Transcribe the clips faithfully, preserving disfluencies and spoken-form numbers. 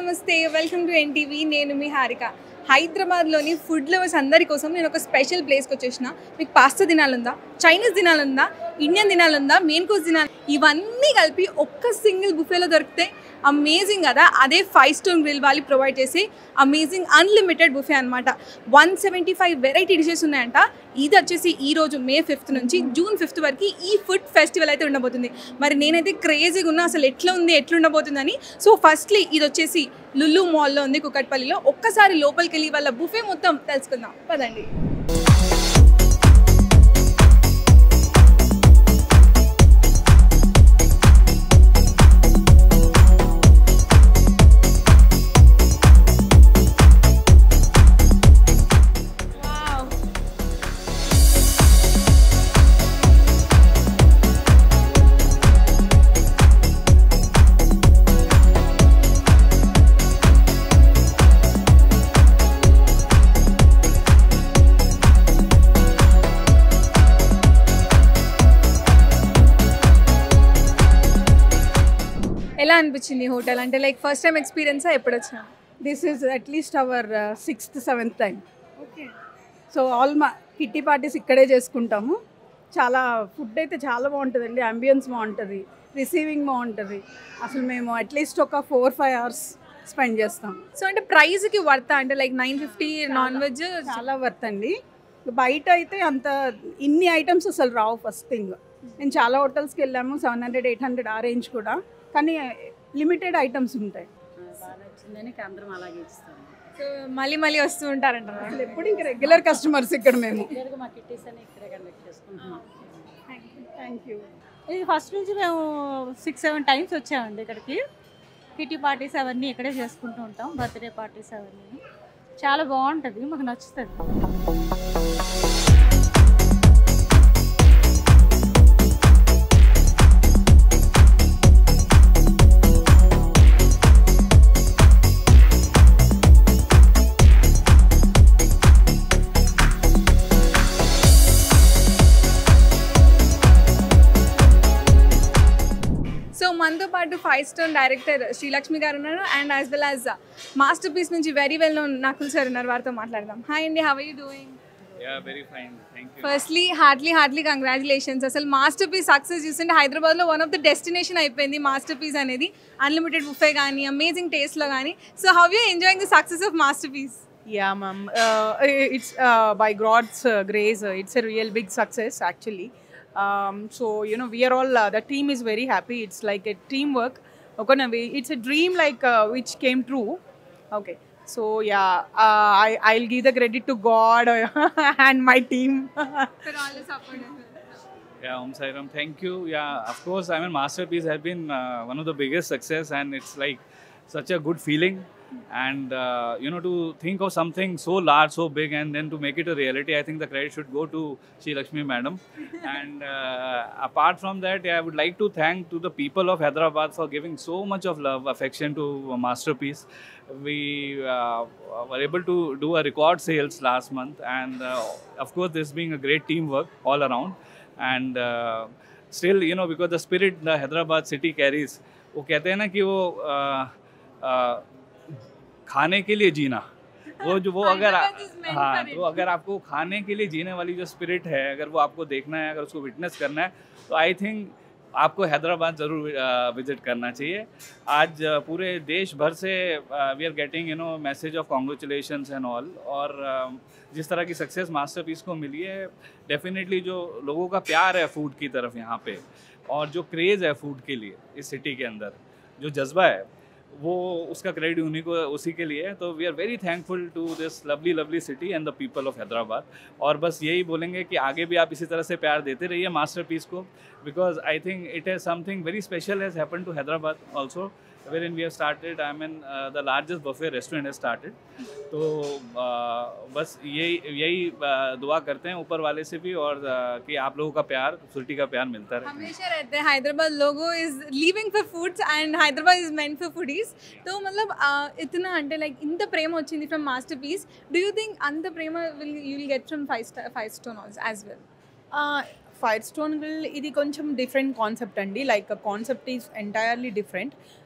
నమస్తే welcome to NTV నేను మీ హారిక హైదరాబాద్లోని ఫుడ్ లవర్స్ అందరి కోసం నేను ఒక స్పెషల్ ప్లేస్కి వచ్చేసిన మీకు పాస్తా తినాలందా చైనీస్ తినాలందా ఇండియన్ తినాలందా మెయిన్ కోర్స్ తినాలి ఇవన్నీ కలిపి ఒక్క సింగిల్ బుఫేలో దొరికితే అమేజింగ్ కదా అదే ఫైవ్ స్టోన్ గ్రిల్ వాళ్ళు ప్రొవైడ్ చేసి అమేజింగ్ అన్లిమిటెడ్ బుఫే అనమాట one seventy five variety dishes ఉన్నాయంట ఇది వచ్చేసి ఈరోజు మే ఫిఫ్త్ నుంచి జూన్ ఫిఫ్త్ వరకు ఈ ఫుడ్ ఫెస్టివల్ అయితే ఉండబోతుంది మరి నేనైతే క్రేజీగా ఉన్నా అసలు ఎట్లా ఉంది ఎట్లా ఉండబోతుందని సో ఫస్ట్లీ ఇది వచ్చేసి లుల్లు మాల్లో ఉంది కుకట్పల్లిలో ఒక్కసారి లోపలికి వెళ్ళి వాళ్ళ బుఫే మొత్తం తెలుసుకుందాం పదండి ఎలా అనిపించింది హోటల్ అంటే లైక్ ఫస్ట్ టైం ఎక్స్పీరియన్స్ ఎప్పుడు వచ్చా this is at least our sixth seventh time okay so all మా కిట్టి పార్టీస్ ఇక్కడే చేసుకుంటాము చాలా ఫుడ్ అయితే చాలా బాగుంటుందండి అంబియన్స్ బాగుంటుంది రిసీవింగ్ బాగుంటుంది అసలు మేము అట్లీస్ట్ ఒక ఫోర్ ఫైవ్ అవర్స్ స్పెండ్ చేస్తాం సో అంటే ప్రైస్కి వర్తా అంటే like nine fifty non veg చాలా వర్త్ అండి బయట అయితే అంత ఇన్ని ఐటమ్స్ అసలు రావు ఫస్ట్ థింగ్ నేను చాలా హోటల్స్కి వెళ్ళాము సెవెన్ హండ్రెడ్ ఎయిట్ హండ్రెడ్ ఆ రేంజ్ కూడా కానీ లిమిటెడ్ ఐటమ్స్ ఉంటాయి అందరం అలాగే ఇస్తాం సో మళ్ళీ మళ్ళీ వస్తూ ఉంటారంట అసలు ఎప్పుడు ఇంకా రెగ్యులర్ కస్టమర్స్ ఇక్కడ మేము మా కిట్టీస్ అని ఇక్కడే కండక్ట్ చేసుకుంటున్నాం థ్యాంక్ యూ ఇది ఫస్ట్ నుంచి మేము సిక్స్ సెవెన్ టైమ్స్ వచ్చామండి ఇక్కడికి కిట్టి పార్టీస్ అవన్నీ ఇక్కడే చేసుకుంటూ ఉంటాం బర్త్డే పార్టీస్ అవన్నీ చాలా బాగుంటుంది మాకు నచ్చుతుంది సో మనతో పాటు five stone director Srilakshmi garu ఉన్నారు and as well as masterpiece నుంచి very well known Nakul sir ఉన్నారు వారితో మాట్లాడదాం హాయ్ అండి how are you doing Yeah, very fine. Thank you. Firstly heartly heartly congratulations అసలు మాస్టర్ పీస్ సక్సెస్ చూస్తుంటే హైదరాబాద్లో వన్ ఆఫ్ ద డెస్టినేషన్ అయిపోయింది masterpiece అనేది అన్లిమిటెడ్ బుఫే కానీ అమేజింగ్ టేస్ట్లో కానీ so how you enjoying the success of masterpiece Yeah, ma'am. Uh, it's uh, by God's uh, grace. Uh, it's a real big success, actually. Um, so you know, we are all. Uh, the team is very happy. It's like a teamwork. Okay, no, we- it's a dream like uh, which came true. Okay. So yeah, uh, I I'll give the credit to God and my team. For all the support Yeah, Om Sai Ram. Thank you. Yeah, of course. I mean, Masterpiece has been uh, one of the biggest success, and it's like such a good feeling. And uh, you know, to think of something so large, so big, and then to make it a reality, I think the credit should go to Shri Lakshmi Madam. And uh, apart from that, yeah, I would like to thank to the people of Hyderabad for giving so much of love, affection to Masterpiece. We uh, were able to do a record sales last month, and uh, of course, this being a great teamwork all around. And uh, still, you know, because the spirit the Hyderabad city carries, वो कहते हैं ना कि वो uh, uh, खाने के लिए जीना वो जो वो अगर Hyderabad is meant हाँ for it. तो अगर आपको खाने के लिए जीने वाली जो स्पिरिट है अगर वो आपको देखना है अगर उसको विटनेस करना है तो आई थिंक आपको हैदराबाद ज़रूर विजिट करना चाहिए आज uh, पूरे देश भर से we are getting you know message of congratulations and all और uh, जिस तरह की सक्सेस मास्टरपीस को मिली है डेफिनेटली जो लोगों का प्यार है फूड की तरफ यहाँ पे और जो क्रेज़ है फूड के लिए इस सिटी के अंदर जो जज्बा है वो उसका क्रेडिट उन्हीं को उसी के लिए है तो we are very thankful to this lovely lovely city and the people of Hyderabad और बस यही बोलेंगे कि आगे भी आप इसी तरह से प्यार देते रहिए मास्टरपीस को because I think it has something very special has happen to Hyderabad also wherein we have started I mean uh, the largest buffet restaurant has started तो uh, बस यही यही uh, दुआ करते हैं ऊपर वाले से भी और uh, कि आप लोगों का प्यार सिटी का प्यार मिलता रहे हमेशा रहते हैं हैदराबाद लोगो is living for foods and Hyderabad is meant for foodies तो मतलब इतना అంటే లైక్ ఇంత ప్రేమ వచ్చింది from masterpiece do you think అంత ప్రేమ will you will get from five star five stone also as well fire stone grill ఇది కొంచెం డిఫరెంట్ కాన్సెప్ట్ అండి like concept is entirely different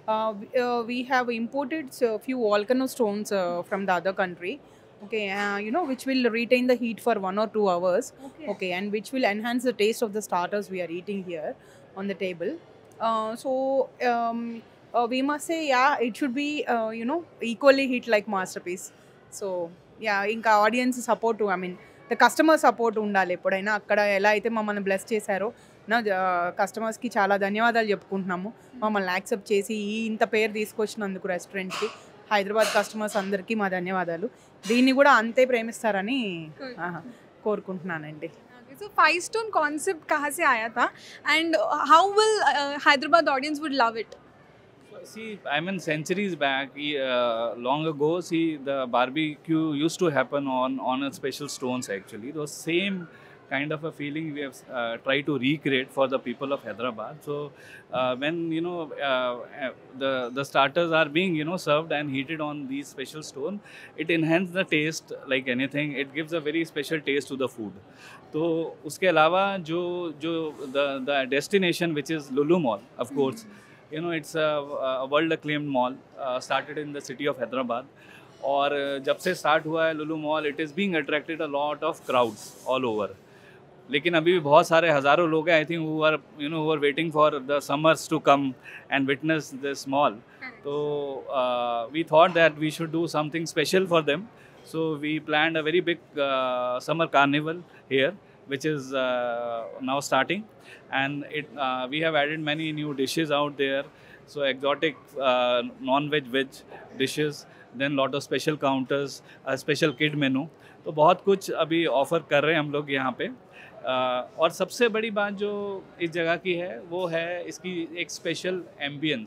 Uh, w- uh, we have imported so few volcano stones uh, from the other country. Okay, uh, you know, which will retain the heat for one or two hours. Okay. Okay, and which will enhance the taste of the starters we are eating here on the table. Uh, so um, uh, we must say, yeah, it should be uh, you know, equally hit like masterpiece. So yeah, ఇంకా audience support, I mean the customer support ఉండాలి ఎప్పుడైనా. అక్కడ ఎలా అయితే మమ్మల్ని bless చేశారో నా కస్టమర్స్కి చాలా ధన్యవాదాలు చెప్పుకుంటున్నాము. మమ్మల్ని యాక్సెప్ట్ చేసి ఈ ఇంత పేరు తీసుకొచ్చినందుకు రెస్టారెంట్కి, హైదరాబాద్ కస్టమర్స్ అందరికీ మా ధన్యవాదాలు. దీన్ని కూడా అంతే ప్రేమిస్తారని ఆహా, కోరుకుంటున్నానండి. Okay, so five stone concept कहाँ से आया था and how will uh, Hyderabad audience would love it? See, I mean, centuries back, he, uh, long ago, see, the barbecue used to happen on on a special stones. Actually, those same kind of a feeling we have uh, tried to recreate for the people of Hyderabad. So, uh, when you know uh, uh, the the starters are being you know served and heated on these special stone, it enhances the taste like anything. It gives a very special taste to the food. तो उसके अलावा जो जो the the destination which is Lulu Mall, of course, you know it's a, a world acclaimed mall uh, started in the city of Hyderabad. और जब से start हुआ है Lulu mall, it is being attracted a lot of crowds all over. लेकिन अभी भी बहुत सारे हज़ारों लोग हैं I think who are you know who are waiting for the summers to come and witness this mall. So uh, we thought that we should do something special for them. So we planned a very big uh, summer carnival here, which is uh, now starting, and it uh, we have added many new dishes out there. So exotic uh, non-veg veg dishes, then lot of special counters, a special kid menu. तो बहुत कुछ अभी offer कर रहे हैं हम लोग यहाँ पे. Uh, और सबसे बड़ी बात जो इस जगह की है वो है इसकी एक स्पेशल एम्बियंस.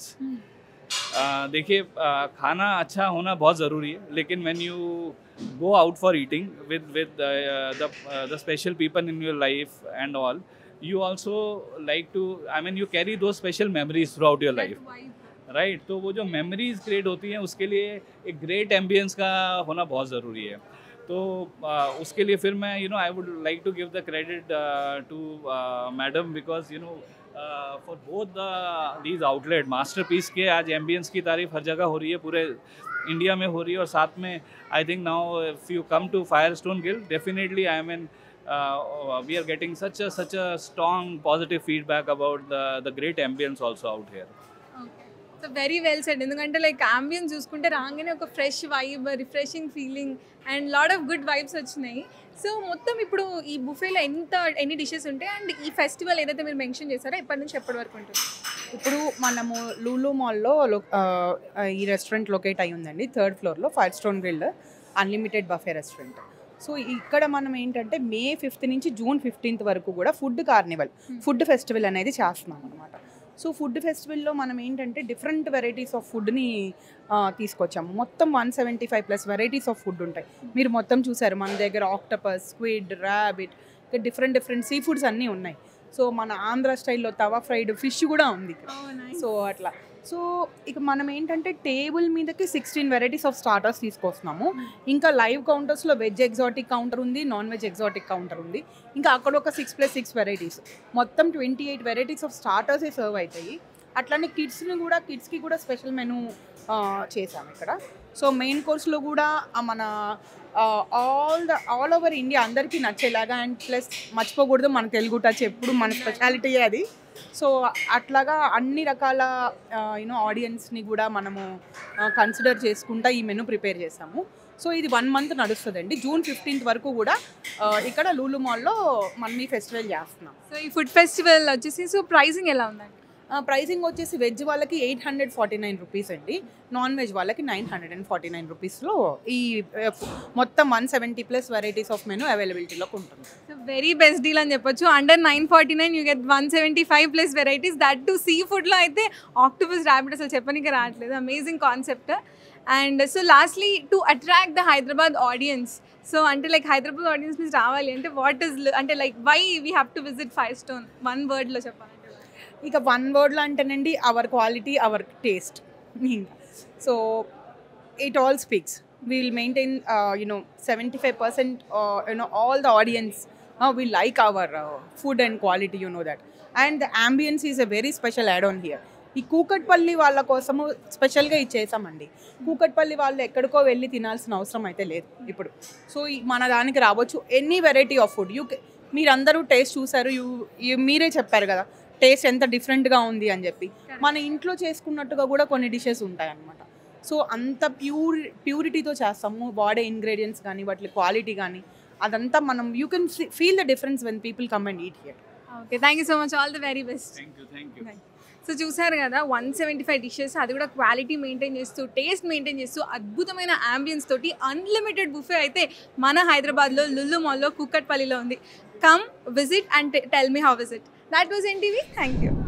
uh, देखिए uh, खाना अच्छा होना बहुत ज़रूरी है, लेकिन when you go out for eating with with the the special people in your life and all, you also like to, I mean you carry those special memories throughout your life, right? तो वो जो memories create होती हैं उसके लिए एक great ambience का होना बहुत ज़रूरी है. तो uh, उसके लिए फिर मैं you know I would like to give the credit uh, to uh, madam, because you know uh, for both the these outlet masterpiece के आज ambience की तारीफ हर जगह हो रही है, पूरे इंडिया में हो रही है. और साथ में I think now if you come to Firestone Grill, definitely I mean Uh, we are getting such a such a strong positive feedback about the the great ambience also out here. Okay. So very well said. ఎందుకంటే like ambience చూసుకుంటే రాగానే ఒక fresh vibe, refreshing feeling and lot of good vibes వచ్చినాయి. So మొత్తం ఇప్పుడు ఈ బుఫేలో ఎంత ఎన్ని డిషెస్ ఉంటాయి అండ్ ఈ ఫెస్టివల్ ఏదైతే మీరు మెన్షన్ చేశారో ఎప్పటి నుంచి ఎప్పటి వరకు ఉంటుంది? ఇప్పుడు మనము లూలు మాల్లో ఈ రెస్టారెంట్ లొకేట్ అయి ఉందండి, థర్డ్ ఫ్లోర్లో fire stone grill unlimited buffet restaurant. So ఇక్కడ మనం ఏంటంటే మే ఫిఫ్త్ నుంచి జూన్ ఫిఫ్టీన్త్ వరకు కూడా ఫుడ్ కార్నివల్, ఫుడ్ ఫెస్టివల్ అనేది చేస్తున్నాం అనమాట. సో ఫుడ్ ఫెస్టివల్లో మనం ఏంటంటే డిఫరెంట్ వెరైటీస్ ఆఫ్ ఫుడ్ని తీసుకొచ్చాము. మొత్తం one seventy five plus varieties of food ఉంటాయి. మీరు మొత్తం చూసారు మన దగ్గర octopus, squid, rabbit, different different sea foods అన్నీ ఉన్నాయి. సో మన ఆంధ్ర స్టైల్లో తవా ఫ్రైడ్ ఫిష్ కూడా ఉంది ఇక్కడ. సో అట్లా సో ఇక మనం ఏంటంటే టేబుల్ మీదకి సిక్స్టీన్ వెరైటీస్ ఆఫ్ స్టార్టర్స్ తీసుకొస్తున్నాము. ఇంకా లైవ్ కౌంటర్స్లో వెజ్ ఎగ్జాటిక్ కౌంటర్ ఉంది, నాన్ వెజ్ ఎగ్జాటిక్ కౌంటర్ ఉంది. ఇంకా అక్కడ ఒక సిక్స్ ప్లస్ సిక్స్ వెరైటీస్, మొత్తం ట్వంటీ ఎయిట్ వెరైటీస్ ఆఫ్ స్టార్టర్సే సర్వ్ అవుతాయి. అట్లానే కిడ్స్ని కూడా కిడ్స్కి కూడా స్పెషల్ మెనూ చేసాము ఇక్కడ. సో మెయిన్ కోర్స్లో కూడా మన all the all over India అందరికీ నచ్చేలాగా, అండ్ ప్లస్ మర్చిపోకూడదు మన తెలుగు టచ్, ఎప్పుడు మన స్పెషాలిటీ అది. సో అట్లాగా అన్ని రకాల యూనో ఆడియన్స్ని కూడా మనము కన్సిడర్ చేసుకుంటా ఈ మెనూ ప్రిపేర్ చేసాము. సో ఇది వన్ మంత్ నడుస్తుందండి, జూన్ ఫిఫ్టీన్త్ వరకు కూడా ఇక్కడ లూలు మాల్లో మనం ఈ ఫెస్టివల్ చేస్తున్నాం. సో ఈ ఫుడ్ ఫెస్టివల్ వచ్చేసి సో ప్రైసింగ్ ఎలా ఉందండి? ప్రైసింగ్ వచ్చేసి వెజ్ వాళ్ళకి eight hundred forty nine rupees అండి, నాన్ వెజ్ వాళ్ళకి nine hundred and forty nine రూపీస్లో ఈ మొత్తం one seventy plus varieties of menu అవైలబిలిటీలోకి ఉంటుంది. సో వెరీ బెస్ట్ డీల్ అని చెప్పొచ్చు. Under nine forty nine you get one seventy five plus varieties, that too సీ ఫుడ్లో అయితే ఆక్టోపస్, ర్యాబిట్ అసలు చెప్పడానికి రావట్లేదు. Amazing concept. And so lastly to attract the Hyderabad audience, so అంటే లైక్ హైదరాబాద్ ఆడియన్స్ నుంచి రావాలి అంటే వాట్ ఈస్ అంటే like why we have to visit five stone, one వర్డ్లో చెప్పాలంటే? ఇక వన్ వర్డ్లో అంటేనండి our quality, our taste. So it all speaks. we will maintain uh, you know seventy-five percent uh, you know all the audience uh, will like our uh, food and quality, you know that. And the ambience is a very special add-on here. ఈ కూకట్పల్లి వాళ్ళ కోసము స్పెషల్గా ఇది చేసామండి. కూకట్పల్లి వాళ్ళు ఎక్కడికో వెళ్ళి తినాల్సిన అవసరం అయితే లేదు ఇప్పుడు. సో మన దానికి రావచ్చు any variety of food. You మీరందరూ టేస్ట్ చూసారు, యూ మీరే చెప్పారు కదా టేస్ట్ ఎంత డిఫరెంట్గా ఉంది అని చెప్పి. మన ఇంట్లో చేసుకున్నట్టుగా కూడా కొన్ని డిషెస్ ఉంటాయి అన్నమాట. సో అంత ప్యూర్ ప్యూరిటీతో చేస్తాము. వాడే ఇంగ్రీడియంట్స్ కానీ వాటి క్వాలిటీ కానీ అదంతా మనం you can feel the difference when people come and eat here. Okay, thank you so much, all the very best. Thank you thank you. So చూసారు కదా వన్ సెవెంటీ ఫైవ్ డిషెస్, అది కూడా quality maintain చేస్తూ taste maintain చేస్తూ అద్భుతమైన ambience తోటి unlimited buffet అయితే మన హైదరాబాద్లో లుల్లు మాల్లో కూకట్పల్లిలో ఉంది. Come visit and tell me how visit. That was NTV. Thank you.